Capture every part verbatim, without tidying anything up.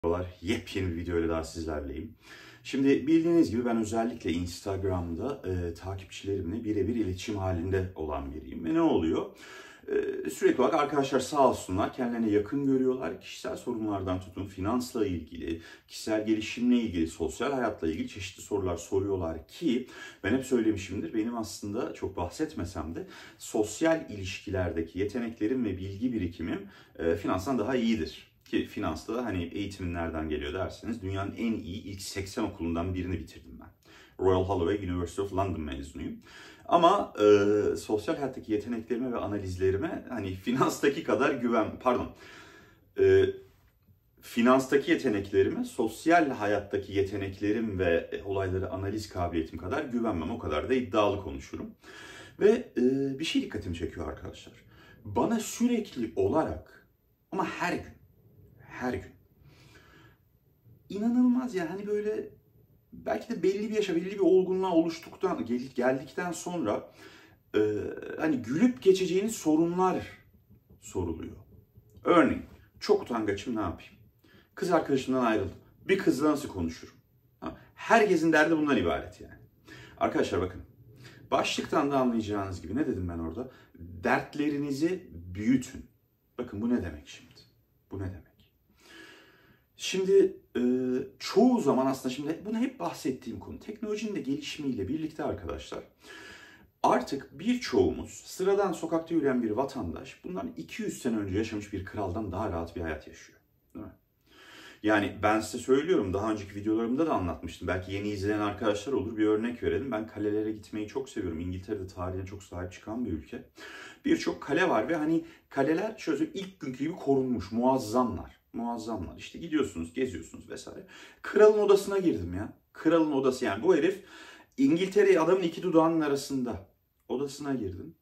Merhabalar, yepyeni bir videoyla daha sizlerleyim. Şimdi bildiğiniz gibi ben özellikle Instagram'da e, takipçilerimle birebir iletişim halinde olan biriyim. Ve ne oluyor? E, sürekli olarak arkadaşlar sağ olsunlar kendilerine yakın görüyorlar. Kişisel sorunlardan tutun, finansla ilgili, kişisel gelişimle ilgili, sosyal hayatla ilgili çeşitli sorular soruyorlar ki ben hep söylemişimdir. Benim aslında çok bahsetmesem de sosyal ilişkilerdeki yeteneklerim ve bilgi birikimim e, finanstan daha iyidir. Ki finansta da hani eğitimin nereden geliyor derseniz dünyanın en iyi ilk seksen okulundan birini bitirdim ben. Royal Holloway University of London mezunuyum. Ama e, sosyal hayattaki yeteneklerime ve analizlerime hani finanstaki kadar güven, pardon, e, finanstaki yeteneklerime sosyal hayattaki yeteneklerim ve olayları analiz kabiliyetim kadar güvenmem. O kadar da iddialı konuşurum. Ve e, bir şey dikkatimi çekiyor arkadaşlar. Bana sürekli olarak ama her gün Her gün. İnanılmaz ya, hani böyle belki de belli bir yaşa, belli bir olgunluğa oluştuktan, geldikten sonra e, hani gülüp geçeceğiniz sorunlar soruluyor. Örneğin çok utangaçım, ne yapayım? Kız arkadaşımdan ayrıldım. Bir kızla nasıl konuşurum? Ha, herkesin derdi bundan ibaret yani. Arkadaşlar bakın, başlıktan da anlayacağınız gibi ne dedim ben orada? Dertlerinizi büyütün. Bakın bu ne demek şimdi? Bu ne demek? Şimdi e, çoğu zaman aslında şimdi bunu hep bahsettiğim konu teknolojinin de gelişimiyle birlikte arkadaşlar artık birçoğumuz sıradan sokakta yürüyen bir vatandaş bundan iki yüz sene önce yaşamış bir kraldan daha rahat bir hayat yaşıyor. Değil mi? Yani ben size söylüyorum, daha önceki videolarımda da anlatmıştım. Belki yeni izleyen arkadaşlar olur, bir örnek verelim. Ben kalelere gitmeyi çok seviyorum. İngiltere'de tarihine çok sahip çıkan bir ülke. Birçok kale var ve hani kaleler şöyle ilk günkü gibi korunmuş, muazzamlar. Muazzamlar. İşte gidiyorsunuz, geziyorsunuz vesaire. Kralın odasına girdim ya. Kralın odası, yani bu herif İngiltere'yi adamın iki dudağının arasında. Odasına girdim.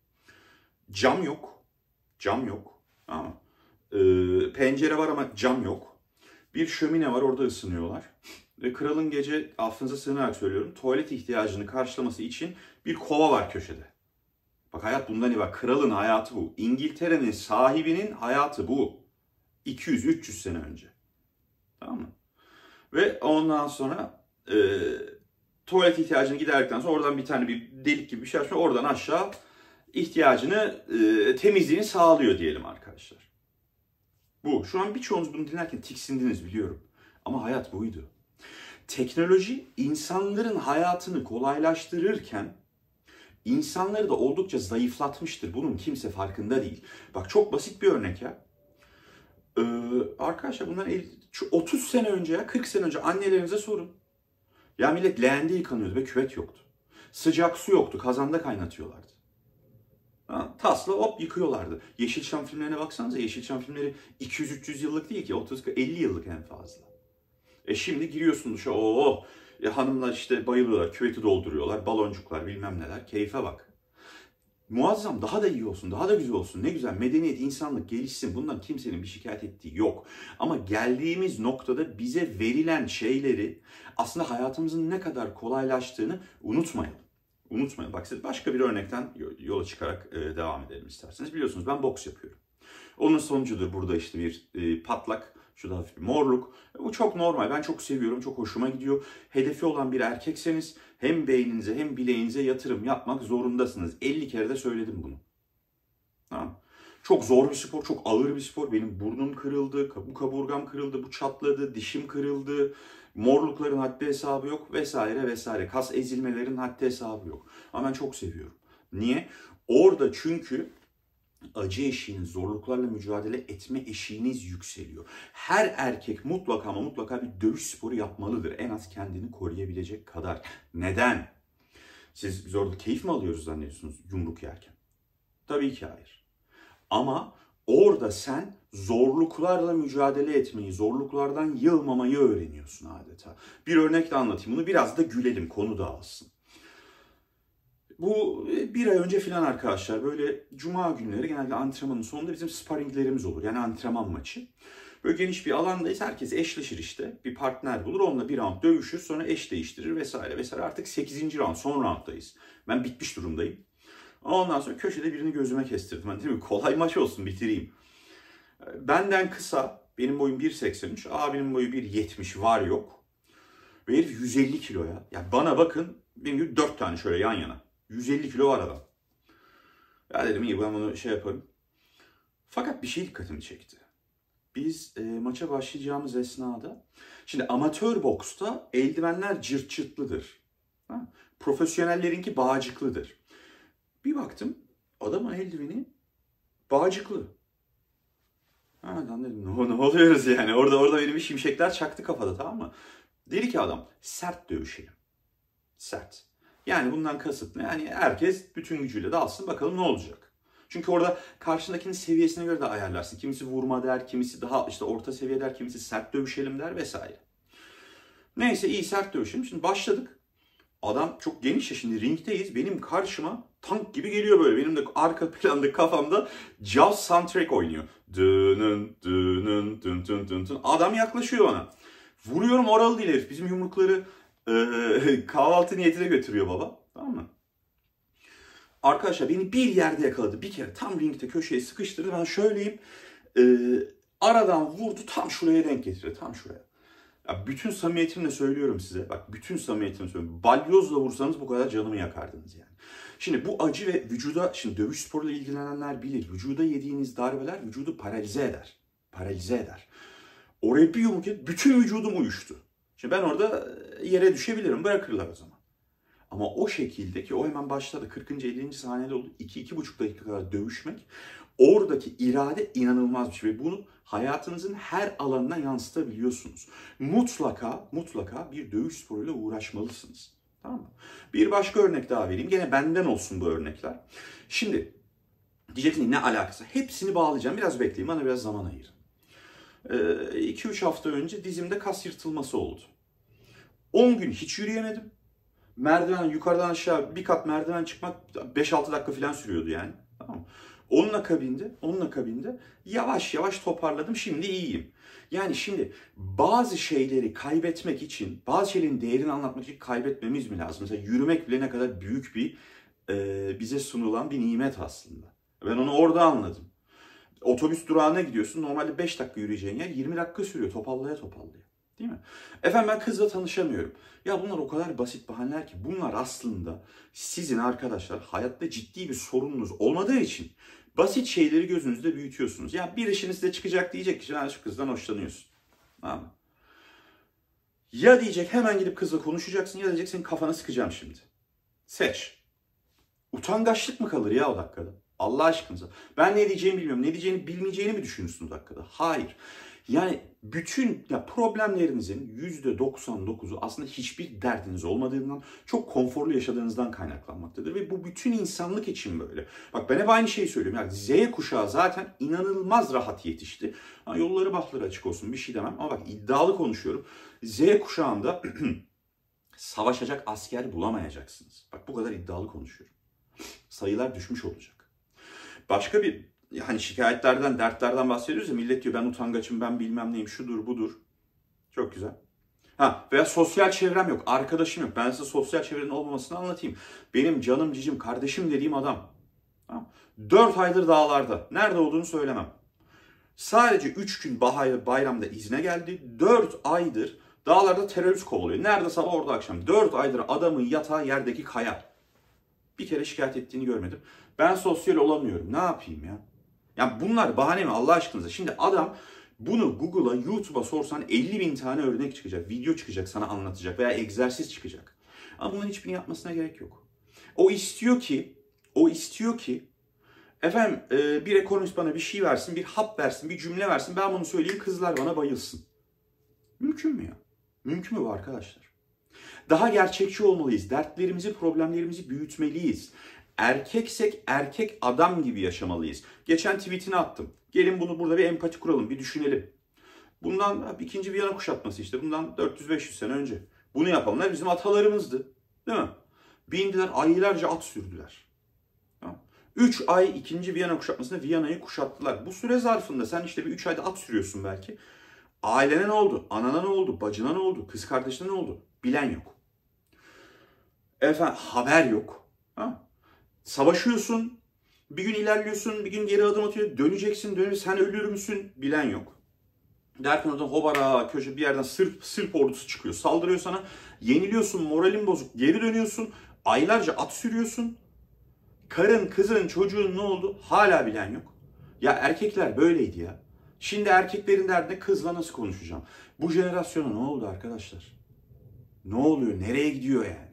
Cam yok. Cam yok. Ama e, pencere var ama cam yok. Bir şömine var, orada ısınıyorlar. Ve kralın gece, affınıza sığınarak söylüyorum, tuvalet ihtiyacını karşılaması için bir kova var köşede. Bak, hayat bundan ibaret. Kralın hayatı bu. İngiltere'nin sahibinin hayatı bu. iki yüz üç yüz sene önce. Tamam mı? Ve ondan sonra e, tuvalet ihtiyacını giderdikten sonra oradan bir tane bir delik gibi bir şey açıyor. Oradan aşağı ihtiyacını, e, temizliğini sağlıyor diyelim arkadaşlar. Bu. Şu an birçoğunuz bunu dinlerken tiksindiniz biliyorum. Ama hayat buydu. Teknoloji insanların hayatını kolaylaştırırken insanları da oldukça zayıflatmıştır. Bunun kimse farkında değil. Bak, çok basit bir örnek ya. Ee, arkadaşlar bundan otuz sene önce, ya kırk sene önce annelerinize sorun. Ya millet leğende yıkanıyordu ve küvet yoktu. Sıcak su yoktu, kazanda kaynatıyorlardı. Ha, tasla hop yıkıyorlardı. Yeşilçam filmlerine baksanıza, Yeşilçam filmleri iki yüz üç yüz yıllık değil ki, otuz elli yıllık en fazla. E şimdi giriyorsun duşa, ooo, e, hanımlar işte bayılıyorlar, küveti dolduruyorlar, baloncuklar bilmem neler, keyfe bak. Muazzam, daha da iyi olsun, daha da güzel olsun, ne güzel, medeniyet, insanlık gelişsin, bundan kimsenin bir şikayet ettiği yok. Ama geldiğimiz noktada bize verilen şeyleri aslında hayatımızın ne kadar kolaylaştığını unutmayalım. Unutmayın. Bak, size başka bir örnekten yola çıkarak devam edelim isterseniz. Biliyorsunuz ben boks yapıyorum. Onun sonucudur burada işte bir patlak, şurada hafif bir morluk. Bu çok normal. Ben çok seviyorum, çok hoşuma gidiyor. Hedefi olan bir erkekseniz hem beyninize hem bileğinize yatırım yapmak zorundasınız. elli kere de söyledim bunu. Tamam. Çok zor bir spor, çok ağır bir spor. Benim burnum kırıldı, bu kaburgam kırıldı, bu çatladı, dişim kırıldı. Morlukların haddi hesabı yok vesaire vesaire. Kas ezilmelerin haddi hesabı yok. Ama ben çok seviyorum. Niye? Orada çünkü acı eşiğiniz, zorluklarla mücadele etme eşiğiniz yükseliyor. Her erkek mutlaka ama mutlaka bir dövüş sporu yapmalıdır. En az kendini koruyabilecek kadar. Neden? Siz biz orada keyif mi alıyoruz zannediyorsunuz yumruk yerken? Tabii ki hayır. Ama orada sen zorluklarla mücadele etmeyi, zorluklardan yılmamayı öğreniyorsun adeta. Bir örnekle anlatayım bunu, biraz da gülelim, konu dağılsın. Bu bir ay önce filan arkadaşlar, böyle cuma günleri genelde antrenmanın sonunda bizim sparringlerimiz olur. Yani antrenman maçı. Böyle geniş bir alandayız. Herkes eşleşir işte. Bir partner bulur. Onunla bir round dövüşür. Sonra eş değiştirir vesaire vesaire. Artık sekizinci round, son rounddayız. Ben bitmiş durumdayım. Ondan sonra köşede birini gözüme kestirdim. Hani değil mi? Kolay maç olsun, bitireyim. Benden kısa Benim boyum bir seksen üç, abinin boyu bir yetmiş var yok. Ve herif yüz elli kilo ya. Yani bana bakın, benim gibi dört tane şöyle yan yana. yüz elli kilo var adam. Ya dedim iyi, ben bunu şey yaparım. Fakat bir şey dikkatimi çekti. Biz e, maça başlayacağımız esnada, şimdi amatör boksta eldivenler cırt cırtlıdır. Ha? Profesyonellerinki bağcıklıdır. Bir baktım adamın eldiveni bağcıklı. Ha lan dedim, ne, ne oluyoruz yani? Orada orada benim bir şimşekler çaktı kafada, tamam mı? Dedi ki adam, sert dövüşelim. Sert. Yani bundan kasıt ne? Yani herkes bütün gücüyle dalsın, bakalım ne olacak. Çünkü orada karşındakinin seviyesine göre de ayarlarsın. Kimisi vurma der, kimisi daha işte orta seviye der, kimisi sert dövüşelim der vesaire. Neyse iyi, sert dövüşelim. Şimdi başladık. Adam çok geniş ya, şimdi ringteyiz. Benim karşıma tank gibi geliyor böyle. Benim de arka planda kafamda Jaws soundtrack oynuyor. Dünün dünün dün dün dün dün. Adam yaklaşıyor bana. Vuruyorum, oralı değil herif. Bizim yumrukları e, kahvaltı niyetine götürüyor baba. Tamam mı? Arkadaşlar beni bir yerde yakaladı. Bir kere tam ringte köşeye sıkıştırdı. Ben şöyleyim. E, aradan vurdu, tam şuraya denk getirdi. Tam şuraya. Ya bütün samimiyetimle söylüyorum size. Bak bütün samimiyetimle söylüyorum. Balyozla vursanız bu kadar canımı yakardınız yani. Şimdi bu acı ve vücuda, şimdi dövüş sporuyla ilgilenenler bilir. Vücuda yediğiniz darbeler vücudu paralize eder. Paralize eder. Oraya bir yumruk et, bütün vücudum uyuştu. Şimdi ben orada yere düşebilirim, bırakırlar o zaman. Ama o şekilde ki o hemen başladı. kırkıncı ellinci saniyede oldu. iki iki buçuk dakika kadar dövüşmek. Oradaki irade inanılmaz bir şey. Ve bunu hayatınızın her alanına yansıtabiliyorsunuz. Mutlaka, mutlaka bir dövüş sporuyla uğraşmalısınız. Tamam mı? Bir başka örnek daha vereyim. Gene benden olsun bu örnekler. Şimdi diyeceksin ne alakası? Hepsini bağlayacağım. Biraz bekleyin. Bana biraz zaman ayırın. iki üç hafta önce dizimde kas yırtılması oldu. on gün hiç yürüyemedim. Merdiven yukarıdan aşağı bir kat merdiven çıkmak beş altı dakika falan sürüyordu yani. Tamam mı? Onun akabinde, onun akabinde yavaş yavaş toparladım. Şimdi iyiyim. Yani şimdi bazı şeyleri kaybetmek için, bazı şeylerin değerini anlatmak için kaybetmemiz mi lazım? Mesela yürümek bile ne kadar büyük bir e, bize sunulan bir nimet aslında. Ben onu orada anladım. Otobüs durağına gidiyorsun. Normalde beş dakika yürüyeceğin yer yirmi dakika sürüyor. Topallaya topallaya. Değil mi? Efendim ben kızla tanışamıyorum. Ya bunlar o kadar basit bahaneler ki bunlar aslında sizin arkadaşlar hayatta ciddi bir sorununuz olmadığı için basit şeyleri gözünüzde büyütüyorsunuz. Ya bir işiniz de çıkacak, diyecek ki şu kızdan hoşlanıyorsun. Tamam mı? Ya diyecek hemen gidip kızla konuşacaksın ya diyecek senin kafana sıkacağım şimdi. Seç. Utangaçlık mı kalır ya o dakikada? Allah aşkınıza. Ben ne diyeceğimi bilmiyorum. Ne diyeceğini bilmeyeceğini mi düşünürsün o dakikada? Hayır. Yani bütün ya problemlerinizin yüzde doksan dokuzu aslında hiçbir derdiniz olmadığından, çok konforlu yaşadığınızdan kaynaklanmaktadır. Ve bu bütün insanlık için böyle. Bak ben hep aynı şeyi söylüyorum. Yani Z kuşağı zaten inanılmaz rahat yetişti. Ha, yolları bahtları açık olsun, bir şey demem. Ama bak iddialı konuşuyorum. Z kuşağında savaşacak asker bulamayacaksınız. Bak bu kadar iddialı konuşuyorum. Sayılar düşmüş olacak. Başka bir hani şikayetlerden, dertlerden bahsediyoruz ya, millet diyor ben utangaçım, ben bilmem neyim, şudur budur. Çok güzel. Ha veya sosyal çevrem yok, arkadaşım yok. Ben size sosyal çevrenin olmamasını anlatayım. Benim canım cicim, kardeşim dediğim adam dört aydır dağlarda. Nerede olduğunu söylemem. Sadece üç gün bayramda izne geldi. dört aydır dağlarda terörist kovalıyor. Nerede sabah orada akşam. dört aydır adamın yatağı yerdeki kaya. Bir kere şikayet ettiğini görmedim. Ben sosyal olamıyorum. Ne yapayım ya? Ya bunlar bahane mi Allah aşkınıza? Şimdi adam bunu Google'a, YouTube'a sorsan elli bin tane örnek çıkacak. Video çıkacak, sana anlatacak veya egzersiz çıkacak. Ama bunların hiçbirini yapmasına gerek yok. O istiyor ki, o istiyor ki efendim bir ekonomist bana bir şey versin, bir hap versin, bir cümle versin. Ben bunu söyleyeyim, kızlar bana bayılsın. Mümkün mü ya? Mümkün mü bu arkadaşlar? Daha gerçekçi olmalıyız. Dertlerimizi, problemlerimizi büyütmeliyiz. Erkeksek erkek adam gibi yaşamalıyız. Geçen tweetini attım. Gelin bunu burada bir empati kuralım, bir düşünelim. Bundan ikinci Viyana kuşatması işte. Bundan dört yüz beş yüz sene önce. Bunu yapanlar bizim atalarımızdı. Değil mi? Bindiler, aylarca at sürdüler. üç ay ikinci Viyana kuşatmasında Viyana'yı kuşattılar. Bu süre zarfında sen işte bir üç ayda at sürüyorsun belki. Ailene ne oldu? Anana ne oldu? Bacına ne oldu? Kız kardeşine ne oldu? Bilen yok. Efendim haber yok. Ha? Savaşıyorsun, bir gün ilerliyorsun, bir gün geri adım atıyor, döneceksin, dönüp sen ölür müsün? Bilen yok. Derken oradan hobara köşe bir yerden Sırp, Sırp ordusu çıkıyor. Saldırıyor sana. Yeniliyorsun, moralin bozuk. Geri dönüyorsun. Aylarca at sürüyorsun. Karın, kızın, çocuğun ne oldu? Hala bilen yok. Ya erkekler böyleydi ya. Şimdi erkeklerin derdine kızla nasıl konuşacağım? Bu jenerasyona ne oldu arkadaşlar? Ne oluyor? Nereye gidiyor yani?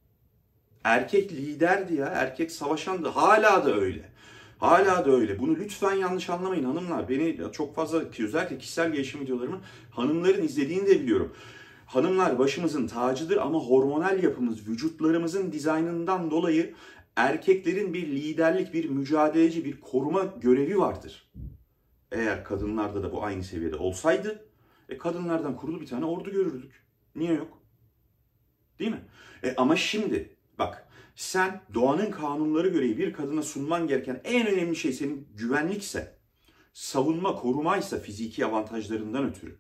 Erkek liderdi ya. Erkek savaşandı. Hala da öyle. Hala da öyle. Bunu lütfen yanlış anlamayın hanımlar. Beni çok fazla özellikle kişisel gelişim videolarımı hanımların izlediğini de biliyorum. Hanımlar başımızın tacıdır ama hormonal yapımız, vücutlarımızın dizaynından dolayı erkeklerin bir liderlik, bir mücadeleci, bir koruma görevi vardır. Eğer kadınlarda da bu aynı seviyede olsaydı, e, kadınlardan kurulu bir tane ordu görürdük. Niye yok? Değil mi? E, ama şimdi bak, sen doğanın kanunları gereği bir kadına sunman gereken en önemli şey senin güvenlikse, savunma, korumaysa fiziki avantajlarından ötürü.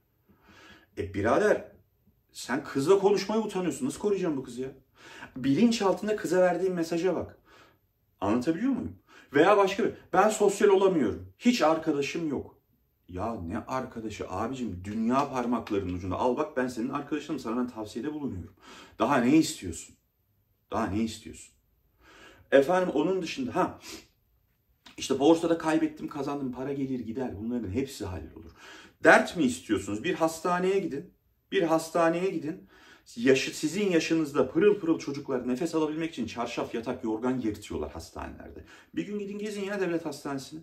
E birader, sen kızla konuşmaya utanıyorsun. Nasıl koruyacağım bu kızı ya? Bilinç altında kıza verdiğin mesaja bak. Anlatabiliyor muyum? Veya başka bir, ben sosyal olamıyorum. Hiç arkadaşım yok. Ya ne arkadaşı abicim, dünya parmaklarının ucunda. Al bak, ben senin arkadaşınım, sana ben tavsiyede bulunuyorum. Daha ne istiyorsun? Daha ne istiyorsun? Efendim onun dışında ha işte borsada kaybettim kazandım, para gelir gider, bunların hepsi hallolur. Dert mi istiyorsunuz? Bir hastaneye gidin. Bir hastaneye gidin. Yaşı, sizin yaşınızda pırıl pırıl çocuklar nefes alabilmek için çarşaf, yatak, yorgan yırtıyorlar hastanelerde. Bir gün gidin gezin ya devlet hastanesine.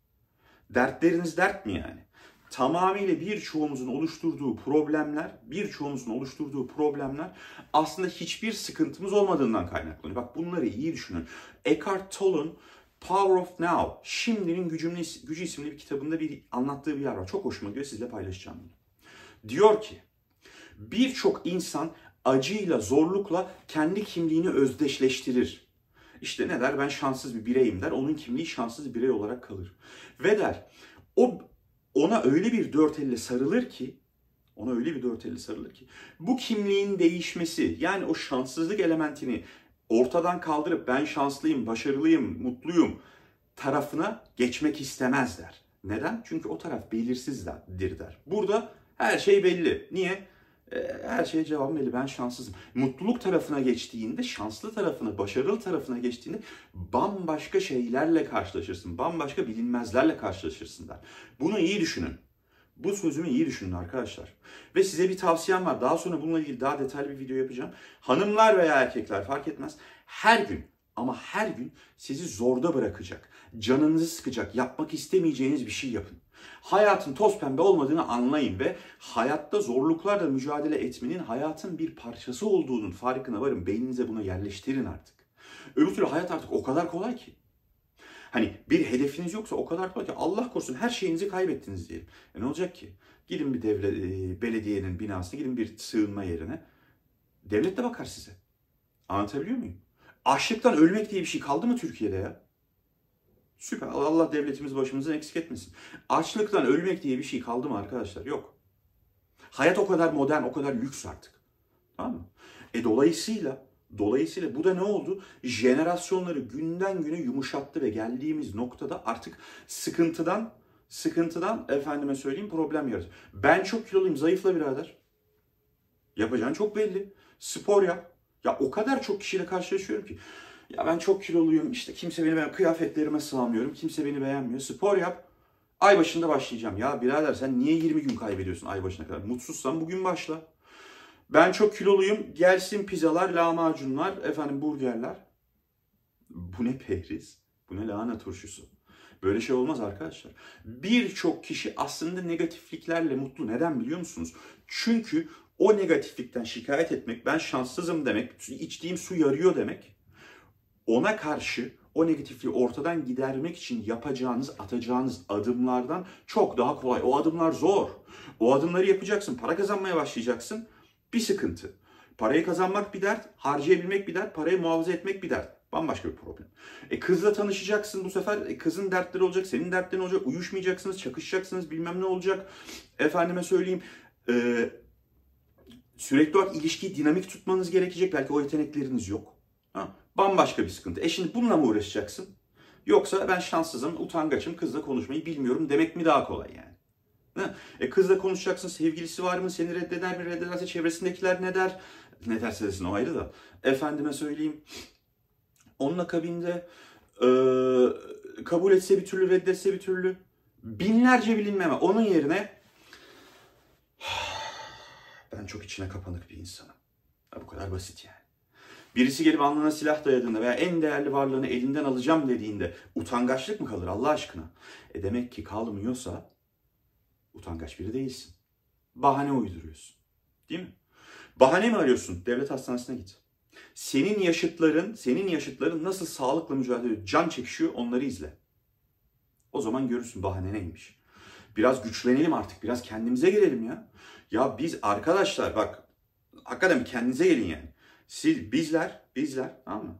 Dertleriniz dert mi yani? Tamamıyla birçoğumuzun oluşturduğu problemler, birçoğumuzun oluşturduğu problemler aslında hiçbir sıkıntımız olmadığından kaynaklanıyor. Bak bunları iyi düşünün. Eckhart Tolle'un Power of Now, Şimdinin Gücü, Gücü isimli bir kitabında bir anlattığı bir yer var. Çok hoşuma gidiyor, sizle paylaşacağım bunu. Diyor ki, birçok insan acıyla, zorlukla kendi kimliğini özdeşleştirir. İşte ne der? Ben şanssız bir bireyim der. Onun kimliği şanssız bir birey olarak kalır. Ve der, o ona öyle bir dört elle sarılır ki, ona öyle bir dört elle sarılır ki, bu kimliğin değişmesi, yani o şanssızlık elementini ortadan kaldırıp ben şanslıyım, başarılıyım, mutluyum tarafına geçmek istemez der. Neden? Çünkü o taraf belirsizdir der. Burada her şey belli. Niye? Her şeye cevabım belli. Ben şanssızım. Mutluluk tarafına geçtiğinde, şanslı tarafına, başarılı tarafına geçtiğinde bambaşka şeylerle karşılaşırsın. Bambaşka bilinmezlerle karşılaşırsın der. Bunu iyi düşünün. Bu sözümü iyi düşünün arkadaşlar. Ve size bir tavsiyem var. Daha sonra bununla ilgili daha detaylı bir video yapacağım. Hanımlar veya erkekler fark etmez. Her gün ama her gün sizi zorda bırakacak, canınızı sıkacak, yapmak istemeyeceğiniz bir şey yapın. Hayatın toz pembe olmadığını anlayın ve hayatta zorluklarla mücadele etmenin hayatın bir parçası olduğunun farkına varın. Beyninize bunu yerleştirin artık. Öbür türlü hayat artık o kadar kolay ki. Hani bir hedefiniz yoksa o kadar kolay ki, Allah korusun her şeyinizi kaybettiniz diyelim. E ne olacak ki? Gidin bir devlet, e, belediyenin binasına, gidin bir sığınma yerine. Devlet de bakar size. Anlatabiliyor muyum? Açlıktan ölmek diye bir şey kaldı mı Türkiye'de ya? Süper. Allah devletimiz başımızdan eksik etmesin. Açlıktan ölmek diye bir şey kaldı mı arkadaşlar? Yok. Hayat o kadar modern, o kadar lüks artık. Tamam mı? E dolayısıyla, dolayısıyla bu da ne oldu? Jenerasyonları günden güne yumuşattı ve geldiğimiz noktada artık sıkıntıdan, sıkıntıdan efendime söyleyeyim problem yaratıyor. Ben çok kiloluyum, zayıfla birader. Yapacağın çok belli. Spor yap. Ya o kadar çok kişiyle karşılaşıyorum ki. Ya ben çok kiloluyum, işte kimse beni beğenmiyor, kıyafetlerime sığamıyorum, kimse beni beğenmiyor. Spor yap, ay başında başlayacağım. Ya birader sen niye yirmi gün kaybediyorsun ay başına kadar? Mutsuzsan bugün başla. Ben çok kiloluyum, gelsin pizzalar, lahmacunlar, efendim burgerler. Bu ne pehriz, bu ne lahana turşusu. Böyle şey olmaz arkadaşlar. Birçok kişi aslında negatifliklerle mutlu. Neden biliyor musunuz? Çünkü o negatiflikten şikayet etmek, ben şanssızım demek, içtiğim su yarıyor demek, ona karşı o negatifliği ortadan gidermek için yapacağınız, atacağınız adımlardan çok daha kolay. O adımlar zor. O adımları yapacaksın, para kazanmaya başlayacaksın. Bir sıkıntı. Parayı kazanmak bir dert, harcayabilmek bir dert, parayı muhafaza etmek bir dert. Bambaşka bir problem. E kızla tanışacaksın bu sefer, e kızın dertleri olacak, senin dertlerin olacak, uyuşmayacaksınız, çakışacaksınız, bilmem ne olacak. Efendime söyleyeyim, e, sürekli olarak ilişkiyi dinamik tutmanız gerekecek. Belki o yetenekleriniz yok. Ha, bambaşka bir sıkıntı. E şimdi bununla mı uğraşacaksın? Yoksa ben şanssızım, utangaçım, kızla konuşmayı bilmiyorum demek mi daha kolay yani? Değil mi? E kızla konuşacaksın, sevgilisi var mı? Seni reddeder mi? Reddederse çevresindekiler ne der? Ne derse desin, o ayrı da. Efendime söyleyeyim. Onun akabinde e, kabul etse bir türlü, reddetse bir türlü. Binlerce bilinmeme. Onun yerine ben çok içine kapanık bir insanım. Ya bu kadar basit yani. Birisi gelip alnına silah dayadığında veya en değerli varlığını elinden alacağım dediğinde utangaçlık mı kalır Allah aşkına? E demek ki kalmıyorsa utangaç biri değilsin. Bahane uyduruyorsun. Değil mi? Bahane mi arıyorsun? Devlet hastanesine git. Senin yaşıtların, senin yaşıtların nasıl sağlıkla mücadele ediyor, can çekişiyor, onları izle. O zaman görürsün bahane neymiş. Biraz güçlenelim artık, biraz kendimize gelelim ya. Ya biz arkadaşlar bak, hakikaten kendinize gelin yani. Siz, bizler, bizler, tamam mı?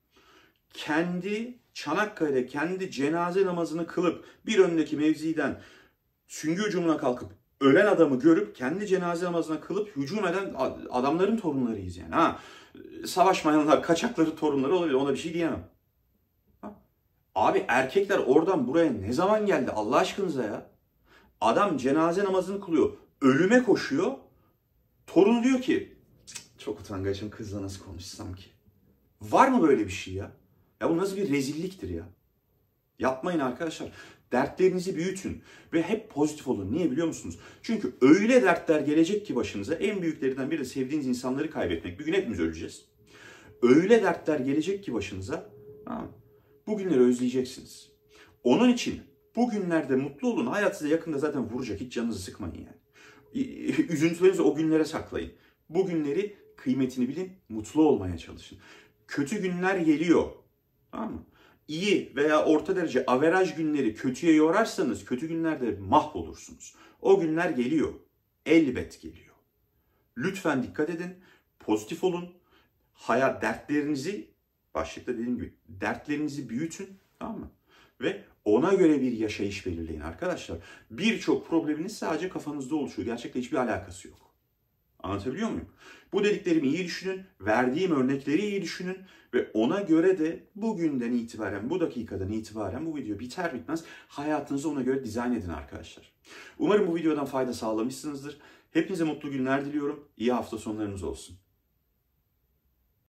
Kendi Çanakkale'de kendi cenaze namazını kılıp bir öndeki mevziden süngü hücumuna kalkıp ölen adamı görüp kendi cenaze namazına kılıp hücum eden adamların torunlarıyız yani. Ha, savaşmayanlar, kaçakların torunları olabilir, ona bir şey diyemem. Ha? Abi erkekler oradan buraya ne zaman geldi Allah aşkınıza ya? Adam cenaze namazını kılıyor, ölüme koşuyor. Torun diyor ki, çok utangaçım, kızla nasıl konuşsam ki? Var mı böyle bir şey ya? Ya bu nasıl bir rezilliktir ya? Yapmayın arkadaşlar. Dertlerinizi büyütün ve hep pozitif olun. Niye biliyor musunuz? Çünkü öyle dertler gelecek ki başınıza, en büyüklerinden biri de sevdiğiniz insanları kaybetmek. Bir gün hepimiz öleceğiz. Öyle dertler gelecek ki başınıza, tamam, bugünleri özleyeceksiniz. Onun için bugünlerde mutlu olun. Hayat size yakında zaten vuracak. Hiç canınızı sıkmayın yani. Üzüntülerinizi o günlere saklayın. Bugünleri kıymetini bilin, mutlu olmaya çalışın. Kötü günler geliyor. Tamam mı? İyi veya orta derece averaj günleri kötüye yorarsanız kötü günlerde mahvolursunuz. O günler geliyor. Elbet geliyor. Lütfen dikkat edin. Pozitif olun. Hayat dertlerinizi, başlıkta dediğim gibi dertlerinizi büyütün. Tamam mı? Ve ona göre bir yaşayış belirleyin arkadaşlar. Birçok probleminiz sadece kafanızda oluşuyor. Gerçekten hiçbir alakası yok. Anlatabiliyor muyum? Bu dediklerimi iyi düşünün, verdiğim örnekleri iyi düşünün ve ona göre de bugünden itibaren, bu dakikadan itibaren bu video biter bitmez hayatınızı ona göre dizayn edin arkadaşlar. Umarım bu videodan fayda sağlamışsınızdır. Hepinize mutlu günler diliyorum. İyi hafta sonlarınız olsun.